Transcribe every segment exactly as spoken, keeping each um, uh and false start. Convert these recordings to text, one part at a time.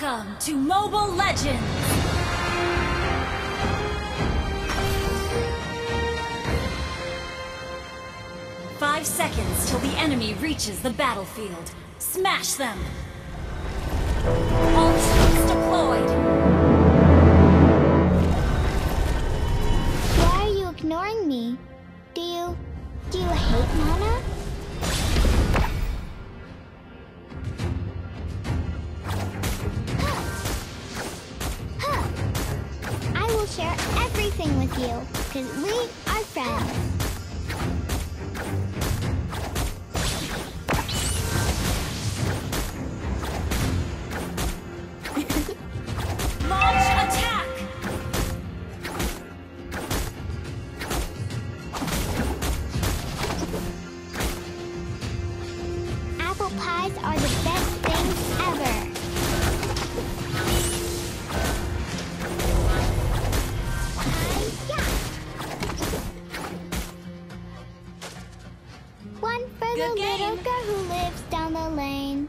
Welcome to Mobile Legends! Five seconds till the enemy reaches the battlefield. Smash them! All troops deployed! Why are you ignoring me? Do you... do you hate Mana? Share everything with you, because we are friends. Launch attack! Apple pies are the best things ever. One for the Good game. little girl who lives down the lane.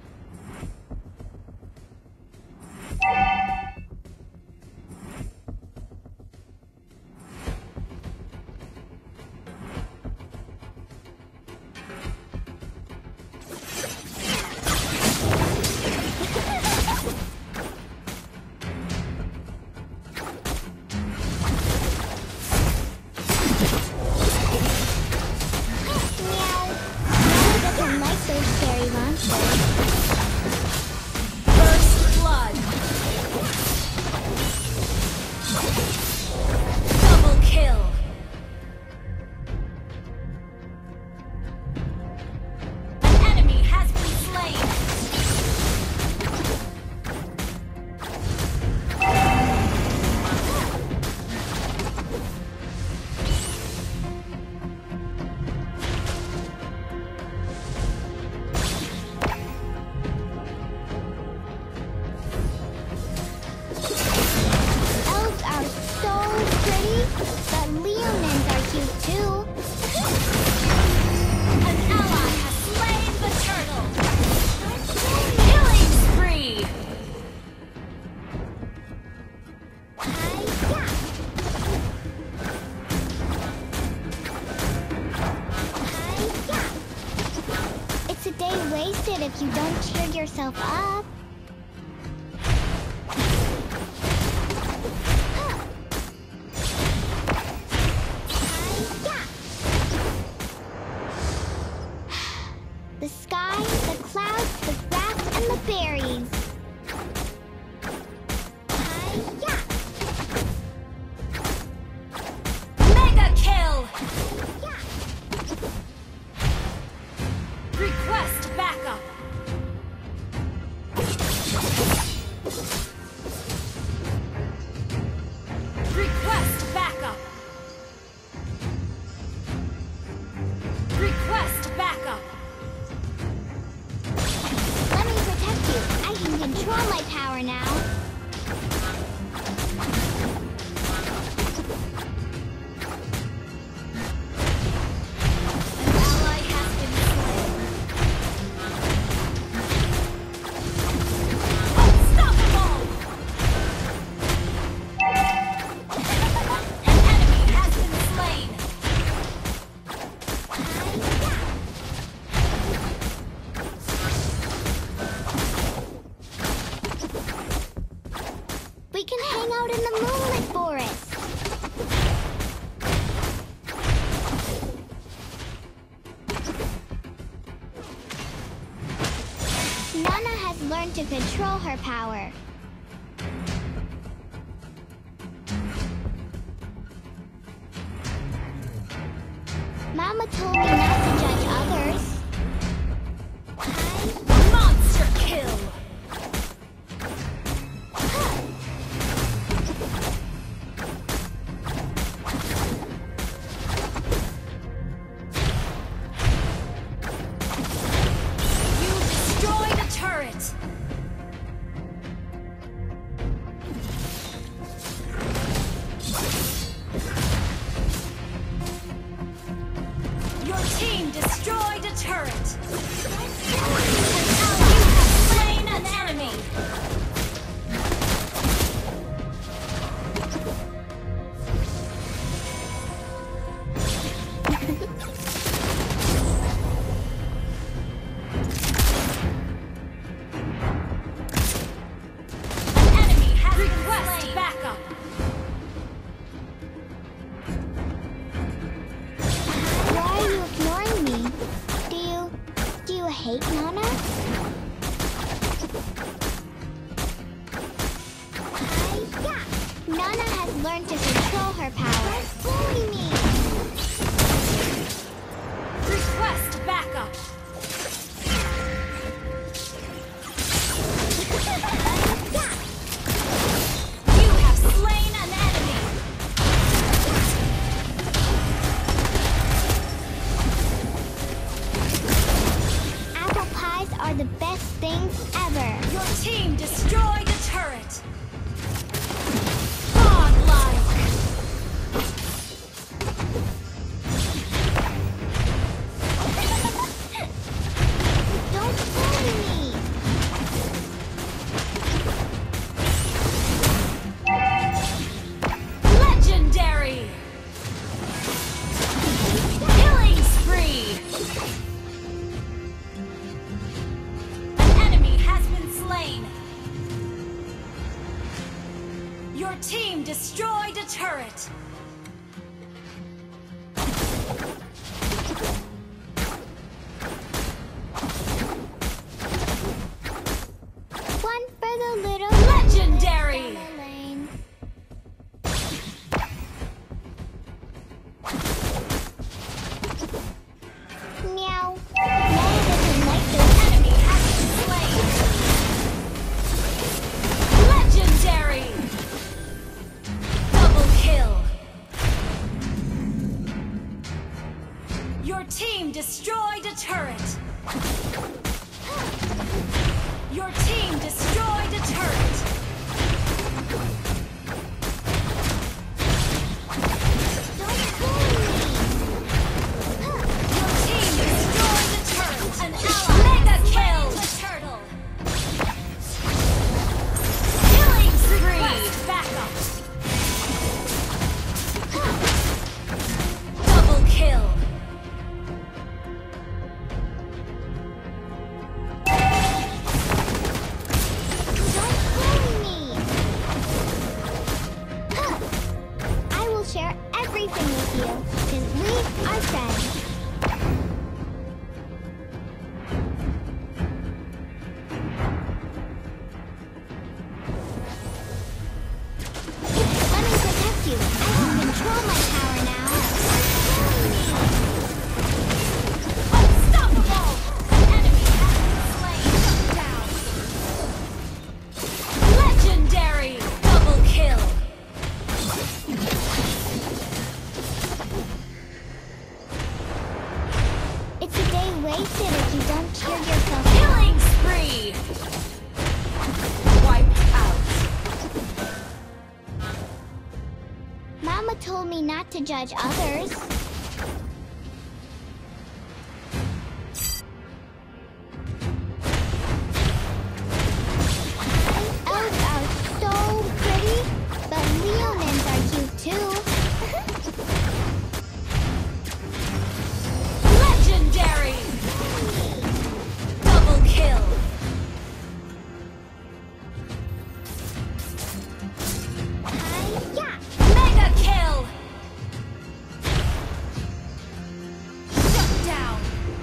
First blood! Double kill! An enemy has been slain! But Leonins are cute too. An ally has slain the turtle! Killing spree! Hi-ya! Hi-ya! It's a day wasted if you don't cheer yourself up. The sky, the clouds, the grass, and the berries. Hi-ya! Mega kill! Yeah. Request backup! Request backup! Request backup! Let me protect you. I can control my power now. An ally has been slain. Unstoppable! An enemy has been slain. We can hang out in the moonlit forest. Nana has learned to control her power. Mama told me not to judge others. Monster kill! You destroyed a turret! Your team take, Nana? Hi-ya! Nana has learned to control her power. Bully me! Request backup. You have slain an enemy. Apple pies are the best things ever. Your team destroyed a turret. Godlike. Don't bully me! Legendary. Killing spree. An enemy has been slain. Your team destroyed a turret. One for the little Legendary. lane. Meow. Nana doesn't like those. Enemy has been slain. Legendary. Double kill. Your team destroyed a turret. Your team destroyed a turret. Don't bully me! Your team destroyed a turret. An ally mega kill. The turtle. Killing spree. Backup. Double kill. Don't bully me! Huh. I will share everything with you, because we are friends. Let me protect you. I can control my power now. Unstoppable! An enemy has been slain. Down. Legendary! Double kill. It's a day wasted if you don't cheer yourself up. Killing spree. Wipe out. Mama told me not to judge others. Elves are so pretty, but Leonins are cute too. Legendary! Double kill. Hi-ya! Mega kill. Shut down.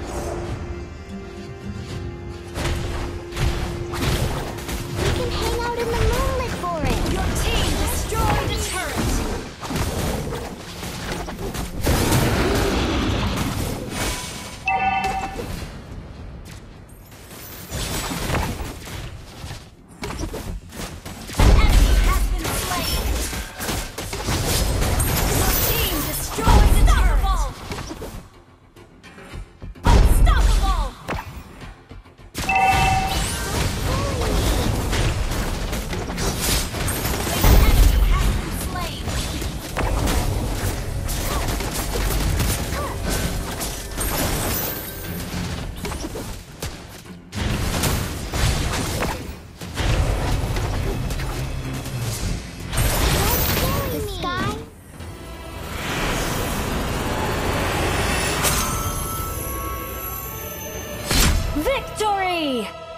We can hang out in the moonlit forest. Your team destroyed a turret. An enemy has been slain. Your team destroyed a turret. Unstoppable. An enemy has been slain. The sky. Victory!